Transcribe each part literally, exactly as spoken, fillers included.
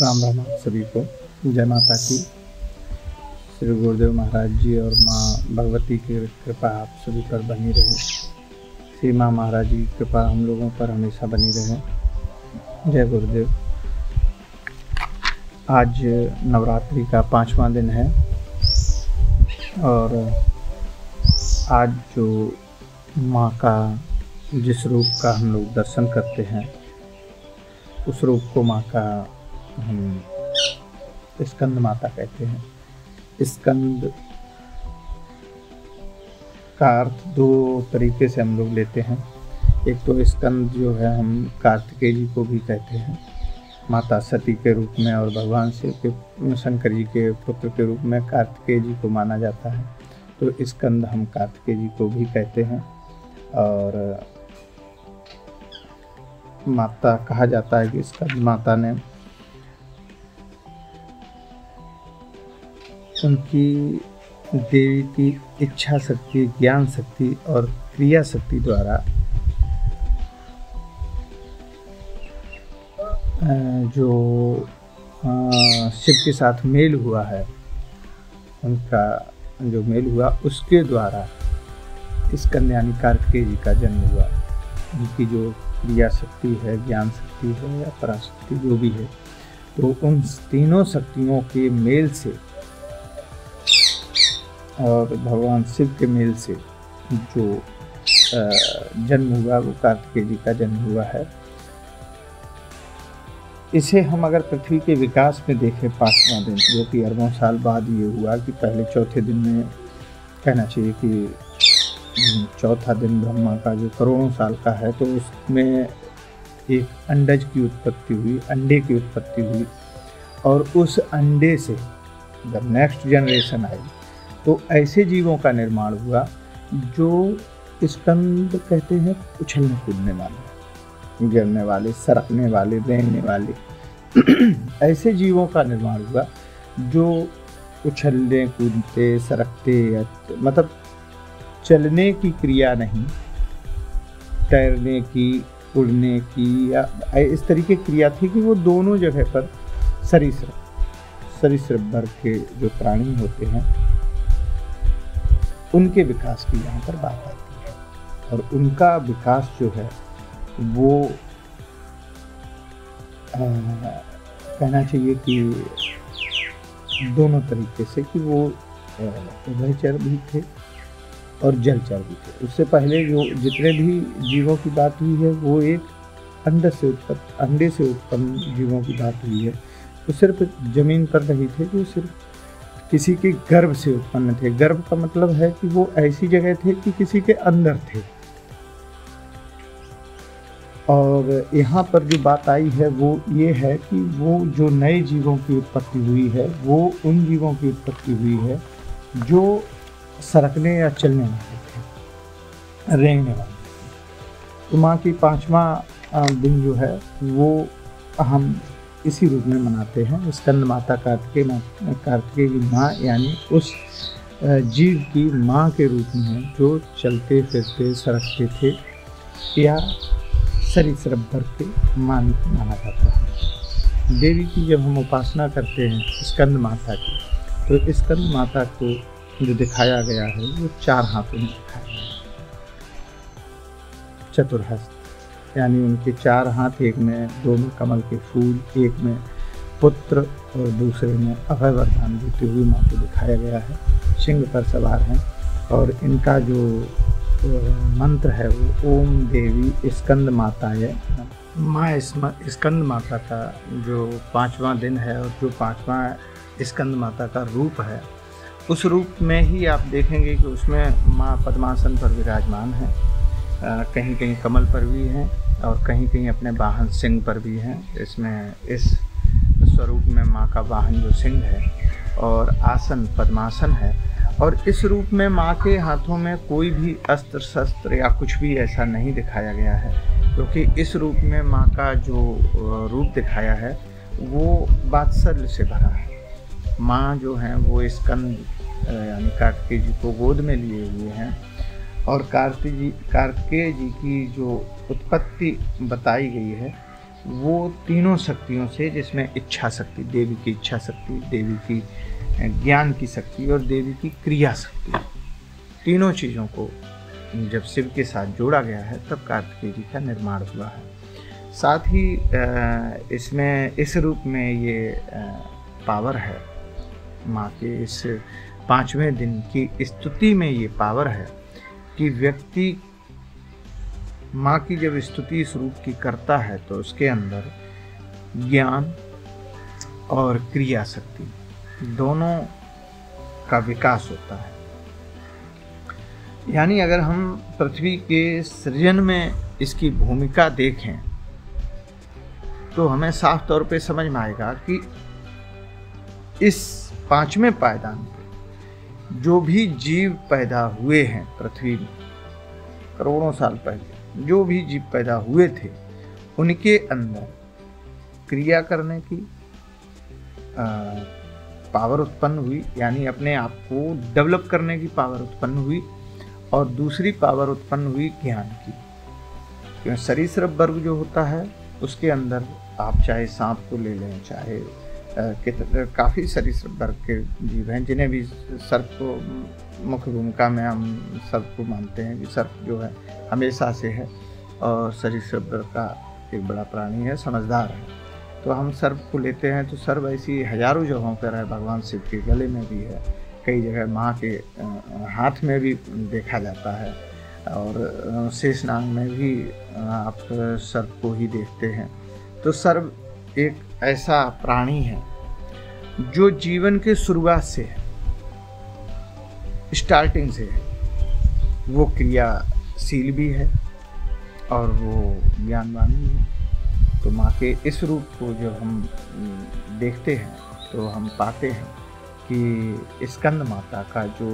राम राम आप सभी को। जय माता की। श्री गुरुदेव महाराज जी और माँ भगवती की कृपा आप सभी पर बनी रहे। श्री माँ महाराज जी की कृपा हम लोगों पर हमेशा बनी रहे। जय गुरुदेव। आज नवरात्रि का पांचवा दिन है और आज जो माँ का जिस रूप का हम लोग दर्शन करते हैं उस रूप को माँ का हम स्कंद माता कहते हैं। स्कंद का अर्थ दो तरीके से हम लोग लेते हैं। एक तो स्कंद जो है हम कार्तिकेय जी को भी कहते हैं, माता सती के रूप में, और भगवान शिव के शंकर जी के पुत्र के रूप में कार्तिकेय जी को माना जाता है। तो स्कंद हम कार्तिकेय जी को भी कहते हैं। और माता कहा जाता है कि स्कंद माता ने उनकी देवी की इच्छा शक्ति, ज्ञान शक्ति और क्रिया शक्ति द्वारा जो शिव के साथ मेल हुआ है, उनका जो मेल हुआ उसके द्वारा स्कंद यानी कार्तिकेय जी का जन्म हुआ। उनकी जो क्रिया शक्ति है, ज्ञान शक्ति है या पराशक्ति जो भी है, तो उन तीनों शक्तियों के मेल से और भगवान शिव के मेल से जो जन्म हुआ वो कार्तिकेय जी का जन्म हुआ है। इसे हम अगर पृथ्वी के विकास में देखें, पांचवा दिन जो कि अरबों साल बाद ये हुआ कि पहले चौथे दिन में कहना चाहिए कि चौथा दिन ब्रह्मा का जो करोड़ों साल का है, तो उसमें एक अंडज की उत्पत्ति हुई, अंडे की उत्पत्ति हुई, और उस अंडे से जब नेक्स्ट जनरेशन आई तो ऐसे जीवों का निर्माण हुआ जो स्कंद कहते हैं, उछलने कूदने वाले, गिरने वाले, सरकने वाले, रेंगने वाले ऐसे जीवों का निर्माण हुआ जो उछलने कूदते सरकते, मतलब चलने की क्रिया नहीं, तैरने की, उड़ने की या इस तरीके की क्रिया थी कि वो दोनों जगह पर सरीसृप सरीसृप वर्ग के जो प्राणी होते हैं उनके विकास की यहाँ पर बात आती है। और उनका विकास जो है वो आ, कहना चाहिए कि दोनों तरीके से कि वो उभयचर भी थे और जलचर भी थे। उससे पहले जो जितने भी जीवों की बात हुई है वो एक अंडे से उत्पन्न अंडे से उत्पन्न जीवों की बात हुई है। वो सिर्फ जमीन पर नहीं थे, जो सिर्फ किसी के गर्भ से उत्पन्न थे। गर्भ का मतलब है कि वो ऐसी जगह थे कि किसी के अंदर थे। और यहाँ पर जो बात आई है वो ये है कि वो जो नए जीवों की उत्पत्ति हुई है वो उन जीवों की उत्पत्ति हुई है जो सरकने या चलने वाले थे, रेंगने वाले थे। तो माँ की पांचवा दिन जो है वो हम इसी रूप में मनाते हैं। स्कंद माता कार्तिकेय कार्तिकेय की माँ यानी उस जीव की माँ के रूप में जो चलते फिरते सरकते थे या सरीसृप वर्ग के मान माना जाता है। देवी की जब हम उपासना करते हैं स्कंद माता की, तो स्कंद माता को जो दिखाया गया है वो चार हाथों में दिखाया गया है। चतुर्हस्त यानी उनके चार हाथ, एक में दो में कमल के फूल, एक में पुत्र और दूसरे में अभय वरदान देते हुए माँ को दिखाया गया है। सिंह पर सवार हैं और इनका जो मंत्र है वो ओम देवी स्कंद माता है। माँ स्कंद माता का जो पांचवा दिन है और जो पांचवा स्कंद माता का रूप है, उस रूप में ही आप देखेंगे कि उसमें माँ पद्मासन पर विराजमान है, कहीं कहीं कमल पर भी हैं और कहीं कहीं अपने वाहन सिंह पर भी हैं। इसमें इस स्वरूप में माँ का वाहन जो सिंह है और आसन पद्मासन है। और इस रूप में माँ के हाथों में कोई भी अस्त्र शस्त्र या कुछ भी ऐसा नहीं दिखाया गया है, क्योंकि इस रूप में माँ का जो रूप दिखाया है वो वात्सल्य से भरा है। माँ जो हैं वो स्कंद यानी कार्तिकेय जी को गोद में लिए हुए हैं और कार्तिक जी कार्तिकेय जी की जो उत्पत्ति बताई गई है वो तीनों शक्तियों से, जिसमें इच्छा शक्ति, देवी की इच्छा शक्ति, देवी की ज्ञान की शक्ति और देवी की क्रिया शक्ति, तीनों चीज़ों को जब शिव के साथ जोड़ा गया है तब कार्तिकेय जी का निर्माण हुआ है। साथ ही इसमें इस रूप में ये पावर है, माँ के इस पाँचवें दिन की स्तुति में ये पावर है कि व्यक्ति माँ की जब स्तुति इस रूप की करता है तो उसके अंदर ज्ञान और क्रिया शक्ति दोनों का विकास होता है। यानी अगर हम पृथ्वी के सृजन में इसकी भूमिका देखें तो हमें साफ तौर पे समझ में आएगा कि इस पांचवें पायदान पे जो भी जीव पैदा हुए हैं पृथ्वी में करोड़ों साल पहले, जो भी जीव पैदा हुए थे उनके अंदर क्रिया करने की आ, पावर उत्पन्न हुई, यानी अपने आप को डेवलप करने की पावर उत्पन्न हुई। और दूसरी पावर उत्पन्न हुई ज्ञान की, क्योंकि सरीसृप वर्ग जो होता है उसके अंदर आप चाहे सांप को ले लें, चाहे कितने काफ़ी सरीसृप वर्ग के जीव हैं जिन्हें भी सर्प को मुख्य भूमिका में हम सर्प को मानते हैं कि सर्प जो है हमेशा से है और सरीसृप वर्ग का एक बड़ा प्राणी है, समझदार है। तो हम सर्प को लेते हैं तो सर्प ऐसी हजारों जगहों पर है, भगवान शिव के गले में भी है, कई जगह माँ के हाथ में भी देखा जाता है और शेषनाग में भी आप सर्प को ही देखते हैं। तो सर्प एक ऐसा प्राणी है जो जीवन के शुरुआत से है, स्टार्टिंग से है, वो क्रियाशील भी है और वो ज्ञानवान भी है। तो माँ के इस रूप को जब हम देखते हैं तो हम पाते हैं कि स्कंद माता का जो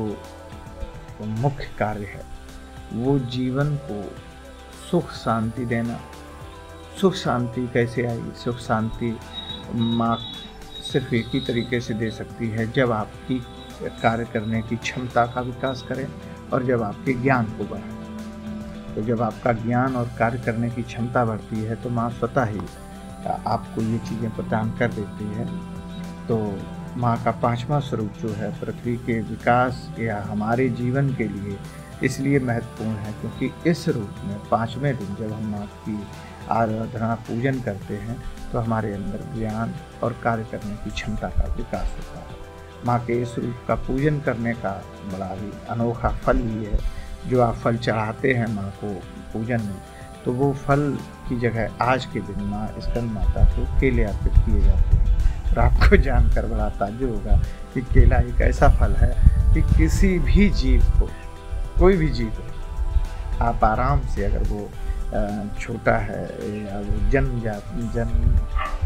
मुख्य कार्य है वो जीवन को सुख शांति देना। सुख शांति कैसे आई? सुख शांति माँ सिर्फ एक ही तरीके से दे सकती है जब आपकी कार्य करने की क्षमता का विकास करें और जब आपके ज्ञान को बढ़ाएं। तो जब आपका ज्ञान और कार्य करने की क्षमता बढ़ती है तो माँ स्वतः ही आपको ये चीज़ें प्रदान कर देती है। तो माँ का पांचवा स्वरूप जो है पृथ्वी के विकास या हमारे जीवन के लिए इसलिए महत्वपूर्ण है क्योंकि इस रूप में पांचवें दिन जब हम माँ की आराधना पूजन करते हैं तो हमारे अंदर ज्ञान और कार्य करने की क्षमता का विकास होता है। माँ के इस रूप का पूजन करने का बड़ा ही अनोखा फल ही है। जो आप फल चढ़ाते हैं माँ को पूजन में तो वो फल की जगह आज के दिन माँ स्कंद माता को केले अर्पित किए जाते हैं। और आपको जानकर बड़ा ताज्जुब होगा कि केला एक ऐसा फल है कि किसी भी जीव को, कोई भी जीव को आप आराम से, अगर वो छोटा है या वो जन्म जा जन्म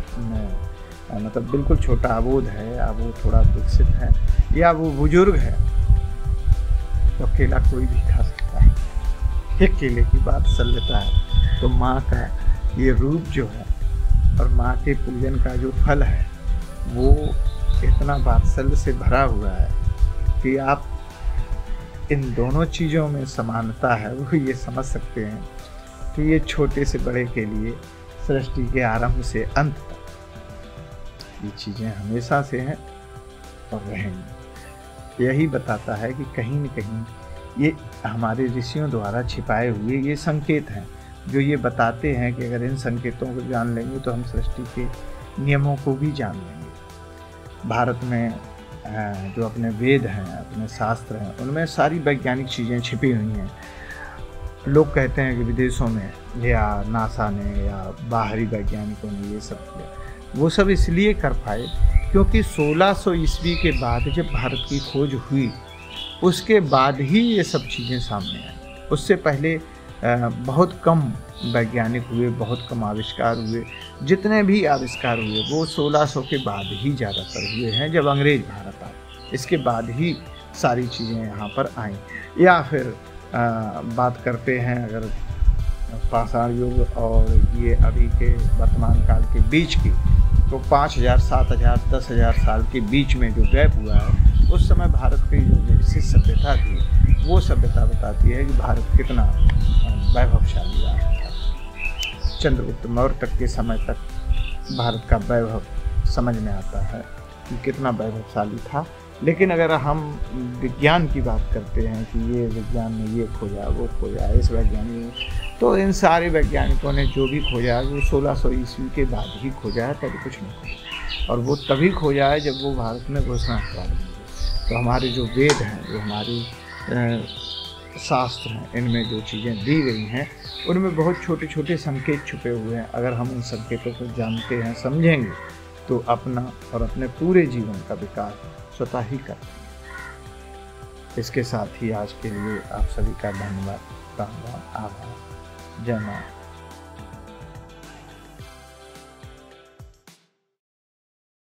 मतलब बिल्कुल छोटा अबोध है या वो थोड़ा विकसित है या वो बुजुर्ग है, तो केला कोई भी खा सकता है। एक केले की बात चल लेता है। तो माँ का ये रूप जो है और माँ के पूजन का जो फल है वो इतना वात्सल्य से भरा हुआ है कि आप इन दोनों चीज़ों में समानता है वो ये समझ सकते हैं कि ये छोटे से बड़े के लिए सृष्टि के आरंभ से अंत तक ये चीज़ें हमेशा से हैं और रहेंगी। यही बताता है कि कहीं न कहीं ये हमारे ऋषियों द्वारा छिपाए हुए ये संकेत हैं जो ये बताते हैं कि अगर इन संकेतों को जान लेंगे तो हम सृष्टि के नियमों को भी जान लेंगे। भारत में जो अपने वेद हैं, अपने शास्त्र हैं, उनमें सारी वैज्ञानिक चीज़ें छिपी हुई हैं। लोग कहते हैं कि विदेशों में या नासा ने या बाहरी वैज्ञानिकों ने ये सब किया। वो सब इसलिए कर पाए क्योंकि सोलह सौ ईस्वी के बाद जब भारत की खोज हुई उसके बाद ही ये सब चीज़ें सामने आई। उससे पहले बहुत कम वैज्ञानिक हुए, बहुत कम आविष्कार हुए। जितने भी आविष्कार हुए वो सोलह सौ के बाद ही ज़्यादातर हुए हैं, जब अंग्रेज भारत आए। इसके बाद ही सारी चीज़ें यहाँ पर आईं। या फिर आ, बात करते हैं अगर पाषाण युग और ये अभी के वर्तमान काल के बीच की, तो पाँच हज़ार, सात हज़ार, दस हज़ार साल के बीच में जो गैप हुआ है उस समय भारत की जो विकसित सभ्यता थी वो सभ्यता बताती है कि भारत कितना वैभवशाली रहा था। चंद्रगुप्त मौर्य तक के समय तक भारत का वैभव समझ में आता है कि कितना वैभवशाली था। लेकिन अगर हम विज्ञान की बात करते हैं कि ये विज्ञान ने ये खोजा, वो खोजा, इस वैज्ञानिक, तो इन सारे वैज्ञानिकों ने जो भी खोजा वो सोलह सौ ईस्वी के बाद ही खोजा है, तभी कुछ नहीं खोजा। और वो तभी खोजा है जब वो भारत में घोषणा करा दी। तो हमारे जो वेद हैं, जो हमारी शास्त्र हैं, इनमें जो चीज़ें दी गई हैं उनमें बहुत छोटे छोटे संकेत छुपे हुए हैं। अगर हम उन संकेतों को जानते हैं, समझेंगे, तो अपना और अपने पूरे जीवन का विकास स्वतः ही करते हैं। इसके साथ ही आज के लिए आप सभी का धन्यवाद, राम राम, आभार, जय मां।